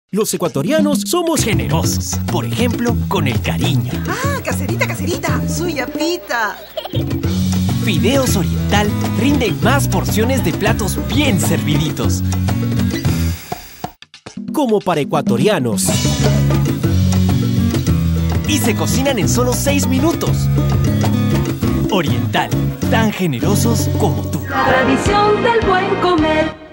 Los ecuatorianos somos generosos, por ejemplo, con el cariño. ¡Ah, caserita, caserita! ¡Suya pita! Fideos Oriental rinden más porciones de platos bien serviditos. Como para ecuatorianos. Y se cocinan en solo 6 minutos. Oriental, tan generosos como tú. La tradición del buen comer.